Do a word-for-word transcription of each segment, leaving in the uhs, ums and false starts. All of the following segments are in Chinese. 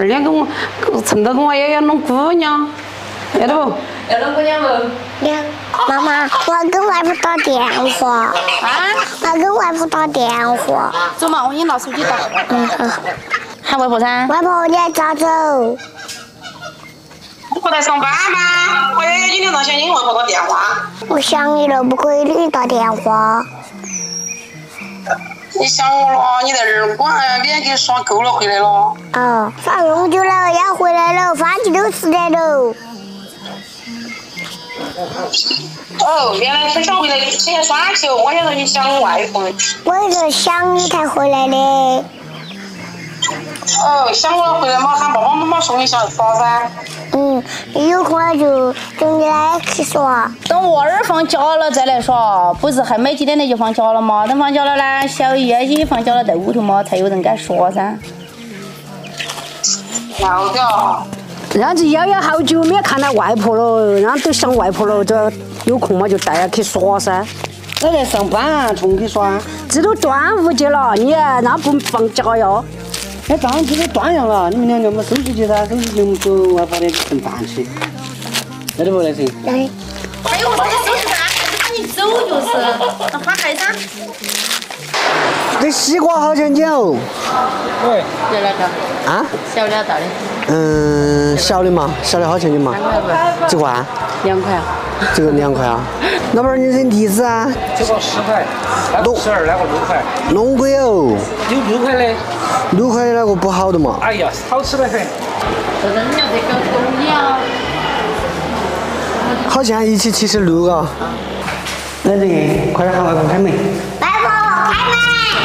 二两跟我趁到跟我也要弄姑娘，要得不？ 要弄姑娘不？ 要。妈妈，我要给外婆打电话。 啊？ 我要给外婆打电话。 走嘛，我给你拿手机打。 嗯好。 喊外婆噻。 外婆，你还咋走？ 你不来上班吗？我也今天早上给外婆打电话。 我想你了，不可以给你打电话。 你想我了，你在这儿，我还免给耍够了回来了。 哦，耍那么久了，要回来了，饭季都吃点喽。 哦，原来是想回来先耍球，我想说你想外婆。 我也是想你才回来的。 哦，想我回来嘛，喊爸爸妈妈送你下耍噻。 嗯，有空了就跟你来去耍。 等娃儿放假了再来耍，不是还没几天呢就放假了吗？等放假了呢，小姨也放假了在屋头嘛，才有人该耍噻。 要得。 然后这瑶瑶好久没有看到外婆了，然后都想外婆了，这有空嘛就带她去耍噻。 我在上班，冲去耍。 这都端午节了，你那不放假哟？ 哎，当然这都端阳了，你们两个没收拾去噻，收拾去我们走外婆的剩饭吃。来得不来噻？ 来。 哎呦，我把你收拾噻，赶紧走就是。那花孩噻。 这西瓜好钱钱哦。 喂。要哪个？ 啊？ 小的大的。 嗯，小的嘛，小的好钱钱嘛？几块？ 两块啊。 这个两块啊。老板儿，你认地址啊？ 这个十块，那个十二，那个六块。 弄贵哦。 有六块的。 六块的那个不好的嘛。 哎呀，好吃得很。 这人家在搞公益啊。 好像一起七十六啊。来人，快点喊外公开门。 外婆，开门！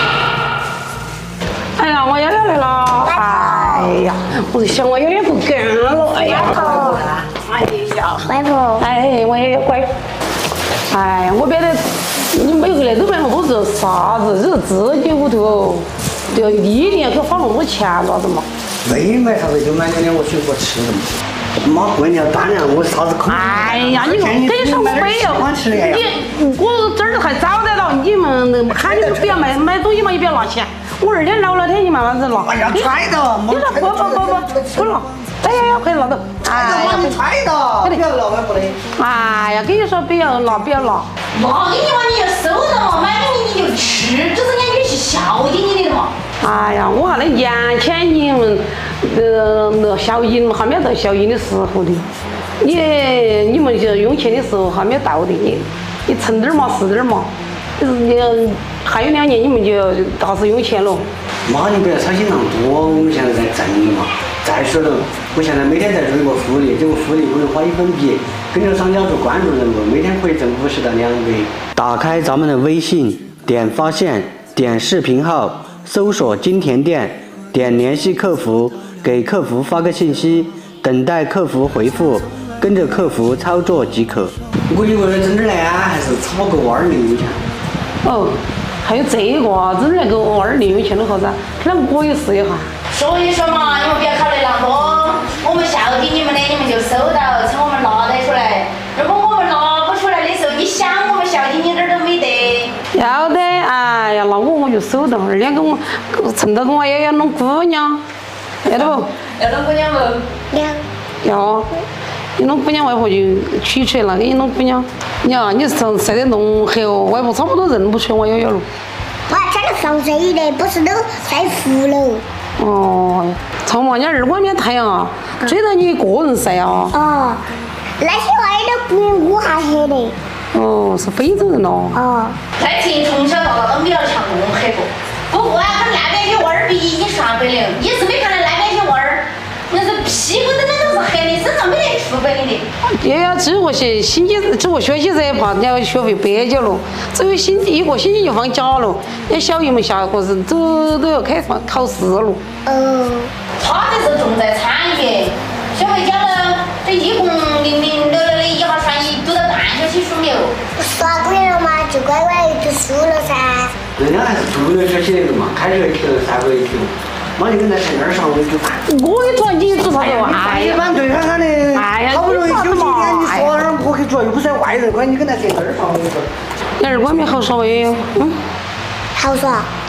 哎呀，我瑶瑶来了！哎呀，我就想我有点不干了。哎呀，哎呀， 外婆， 哎，我也乖。哎呀，我别得，你每回来都问我这啥子，这是自己屋头，对，一定要给花那么多钱，咋子嘛？ 没买啥子就买点我水果吃的嘛。妈，过年要打量我啥子空？ 哎呀，你跟你说我没有，你我这儿还找得到，你们喊你不要买买东西嘛，也不要拿钱。我二天闹了天，你慢慢子拿。 哎呀，揣到， 你说不不不不不拿，哎呀呀，快拿到！ 哎呀，你揣到，不要拿外婆的。 哎呀，跟你说不要拿，不要拿。 拿给你嘛，你就收到嘛，买给你你就吃，这是人家是孝敬你的嘛。 哎呀，我看那年前你们呃那小银还没到小银的时候的，你你们就用钱的时候还没到的，你你存点儿嘛是点儿嘛，就是你还有两年你们就大是用钱了。 妈，你不要操心那么多，我们现在在挣的嘛。再说了，我现在每天在做一个福利，这个福利不能花一分币，跟着商家做关注人物，每天可以挣五十到两百。打开咱们的微信，点发现，点视频号。搜索金田店，点联系客服，给客服发个信息，等待客服回复，跟着客服操作即可。我以为整点来啊，还是炒个娃儿零用钱。 哦，还有这个，整那个娃儿零用钱的啥子？那我也试一下。 所以说嘛，你们不要考虑那么多，我们孝敬你们的，你们就收到，趁我们拿得出来。如果我们拿不出来的时候，你想我们孝敬你点儿都没得。 要得，哎呀，那我我就收到，二两跟我趁到跟我也要弄姑娘，要得不？ 要弄姑娘不？ 要。 要。你弄姑娘，外婆就取出来了，给你弄姑娘。你啊，你晒晒得弄黑哦，外婆差不多认不出我瑶瑶了。 我还穿的防晒衣的，不是都晒糊了。 哦，操嘛，人家二外面太阳啊，追到你一个人晒啊。 哦，那些娃儿都比我还黑的。 哦，是非洲人咯。 哦。 那亲从小到大都没有像我们黑过。不过啊，他那边些娃儿比已经刷白了，你是没看到那边些娃儿，那是屁股都都是黑的，身上没得出白的。 也要这个学星期这个学期才怕人家学费白交了，只有星期一个星期就放假了，那小姨们下个是都都要开放考试了。 哦。 他这是重在产业，学费交了，这一共零零六六的一号算一读了半学期书了。 耍鬼了嘛，就乖乖读书了噻。 人家还是读了学期的嘛，开学期了，三个月期了。妈，你跟在前面上我就烦。 我也做你做啥子？ 哎呀，反对他他的， 哎呀， 好不容易休息一天，你说点我可以做，又不是外人，关你跟在前面上我就说。 你二外面好耍没有？嗯。 好耍。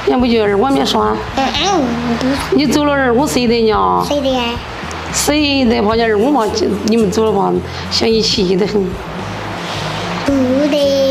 要不就二碗面耍。 嗯嗯， 你走了二五谁得呢？ 谁的呀？ 谁得怕人二五嘛？你们走了吧，想一起的很。 不得。